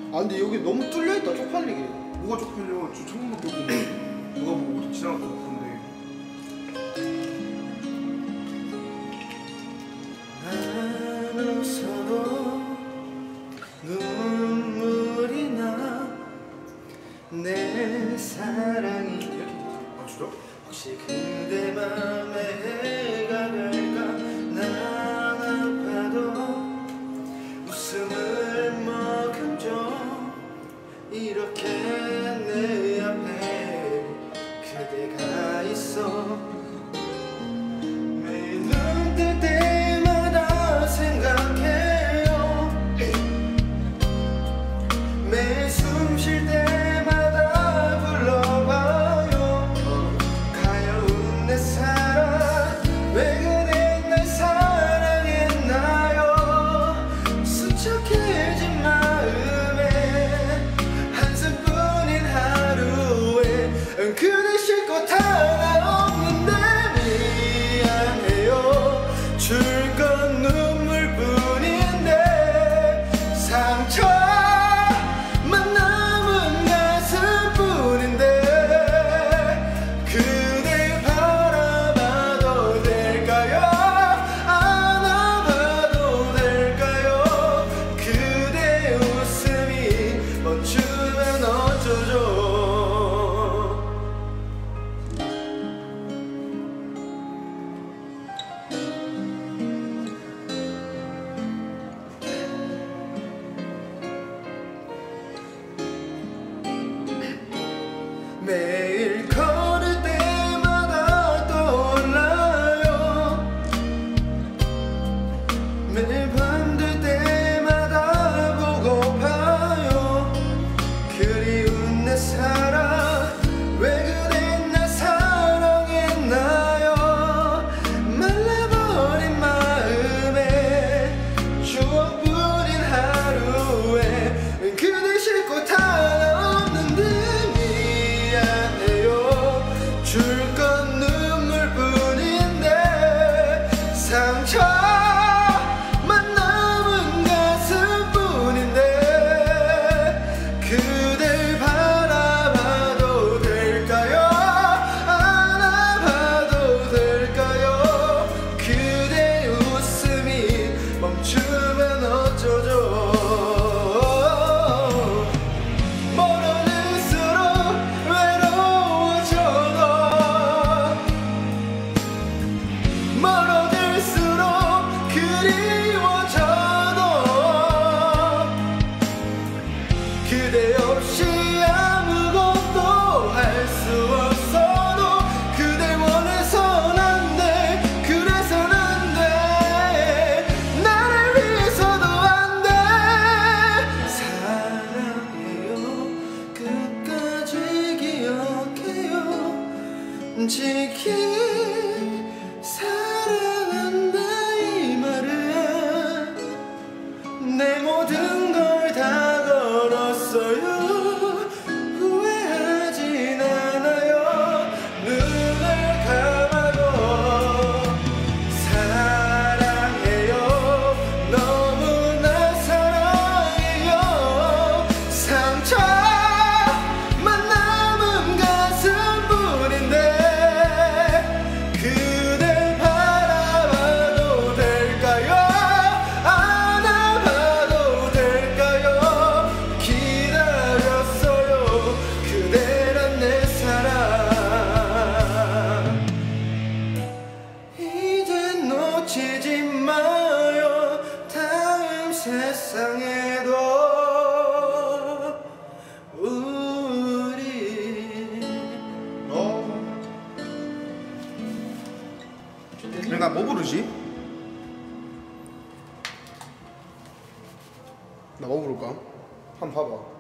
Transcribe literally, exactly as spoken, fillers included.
아 근데 여기 너무 뚫려있다 쪽팔리게. 뭐가 쪽팔려? 저 창문밖에 없는데 누가 보고 지나갈 것 같은데. 난 웃어도 눈물이 나 내 사랑이. 아 진짜? 혹시 그대 맘에 해가 될까. 난 아파도 웃음을 머금죠. 이렇게 내 앞에 그대가 있어. 매일 눈 뜰 때마다 생각해요. 매일 숨 쉴 때마다 불러봐요. 가여운 내 사랑 왜 그대 날 사랑했나요. 수척해진 마음에 한숨뿐인 하루에 그대 쉴 곳 하나 없는데 미안해요. 줄 건 눈물뿐인데 상처만 남은 가슴뿐인데 그댈 바라봐도 될까요. 안아봐도 될까요. 그대 웃음이 멈추면 어쩌죠. 매일 걸을 때마다 떠올라요. 매일 밤들 때마다 보고파요. 그리운 내 사랑 왜 그대 날 사랑했나요. 말라버린 마음에 추억뿐인 하루에 그대 쉴 곳 하나 없는데 줄 건 눈물뿐인데 상처만 남은 가슴뿐인데 그댈 바라봐도 될까요. 안아봐도 될까요. 그대 웃음이 멈추면 어쩌죠. 멀어질수록 그리워져도 그대 없이 아무것도 할 수 없어도 그댈 원해선 안 돼. 그래선 안 돼. 나를 위해서도 안 돼. 사랑해요. 끝까지 기억해요. 지킬 사랑한다 이 말은 내 모든 걸 다 걸었어요. 후회하진 않아요. 눈을 감아도 사랑해요. 너무나 사랑해요. 상처만 남은 가슴뿐인데 그댈 바라봐도 될까요. 안아봐도 될까요. 기다렸어요. 그대란 내 사랑 이제 놓치지 마요. 다음 세상에도 우리 어. 그러니까 뭐 부르지? 나 뭐 부를까? 한번 봐봐.